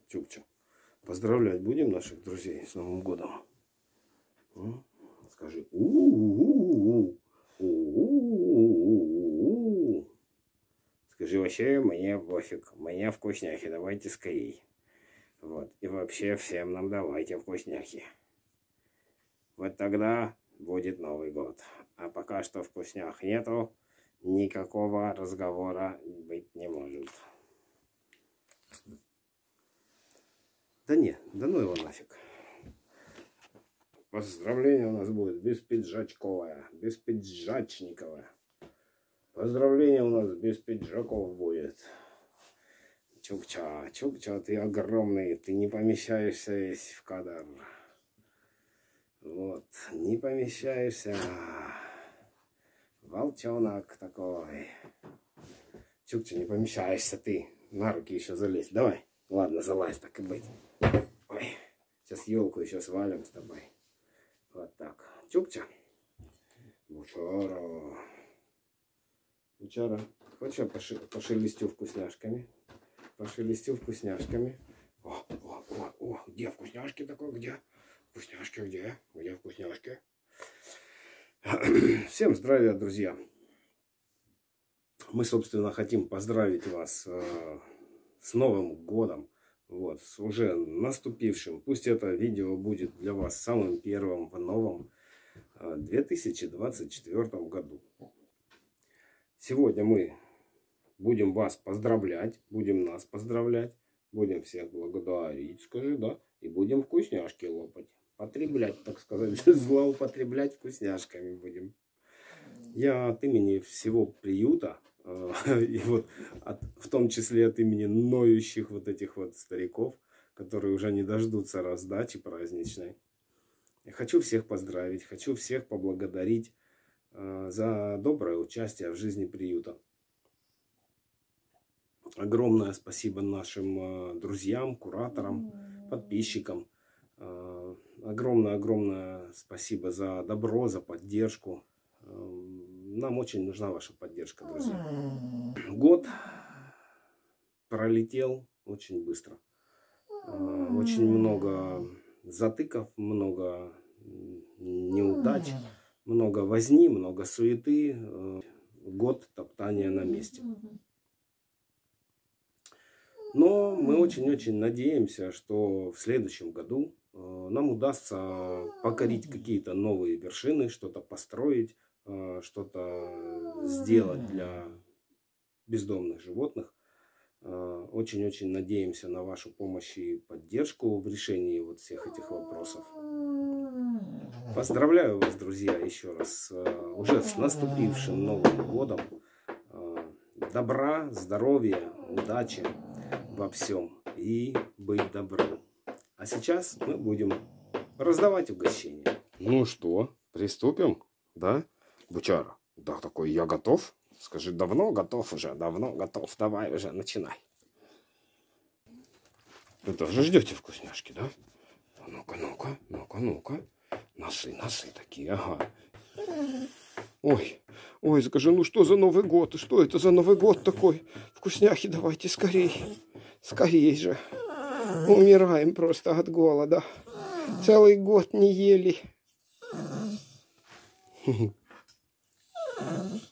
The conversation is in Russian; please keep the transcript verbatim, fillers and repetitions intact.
Чукча. Поздравлять будем наших друзей с Новым годом. Скажи у-у-у-у. У-у-у-у-у. Скажи вообще, мне пофиг. Мне вкусняхи, давайте скорей. Вот. И вообще всем нам давайте вкусняхи. Вот тогда будет Новый год. А пока что вкуснях нету, никакого разговора быть не может. Да нет, да ну его нафиг. Поздравление у нас будет беспиджачковое, беспиджачниковое. Поздравление у нас без пиджаков будет. Чукча, Чукча, ты огромный, ты не помещаешься весь в кадр. Вот, не помещаешься. Волчонок такой. Чукча, не помещаешься ты. На руки еще залезь. Давай. Ладно, залазь, так и быть. Ой, сейчас елку еще свалим с тобой. Вот так. Чукча. Бучара. Бучара. Хочешь, я поши, пошелестю вкусняшками? Пошелестю вкусняшками. О, о, о, о, где вкусняшки такой? Где? Вкусняшки где? Где вкусняшки? Всем здравия, друзья. Мы, собственно, хотим поздравить вас э, с Новым годом. Вот, с уже наступившим. Пусть это видео будет для вас самым первым в новом э, две тысячи двадцать четвёртом году. Сегодня мы будем вас поздравлять, будем нас поздравлять, будем всех благодарить, скажи, да, и будем вкусняшки лопать, потреблять, так сказать, злоупотреблять вкусняшками будем. Я от имени всего приюта, э, и вот от, в том числе от имени ноющих вот этих вот стариков, которые уже не дождутся раздачи праздничной, я хочу всех поздравить, хочу всех поблагодарить э, за доброе участие в жизни приюта. Огромное спасибо нашим э, друзьям, кураторам, подписчикам. Э, огромное-огромное спасибо за добро, за поддержку. Э, нам очень нужна ваша поддержка, друзья. Год пролетел очень быстро. Э, очень много затыков, много неудач, много возни, много суеты. Э, год топтания на месте. Но мы очень-очень надеемся, что в следующем году э, нам удастся покорить какие-то новые вершины, что-то построить, э, что-то сделать для бездомных животных. Э, очень-очень надеемся на вашу помощь и поддержку в решении вот всех этих вопросов. Поздравляю вас, друзья, еще раз э, уже с наступившим Новым годом. Э, добра, здоровья, удачи во всем и быть добрым. А сейчас мы будем раздавать угощения. Ну что, приступим? Да? Бучара? Да, такой, я готов. Скажи, давно готов уже? Давно готов. Давай уже, начинай. Вы тоже ждете вкусняшки, да? Ну-ка, ну-ка, ну-ка, ну-ка. Носы, носы такие, ага. Ой, ой, скажи, ну что за Новый год? Что это за Новый год такой? Вкусняхи давайте скорей. Скорей же. Умираем просто от голода. Целый год не ели.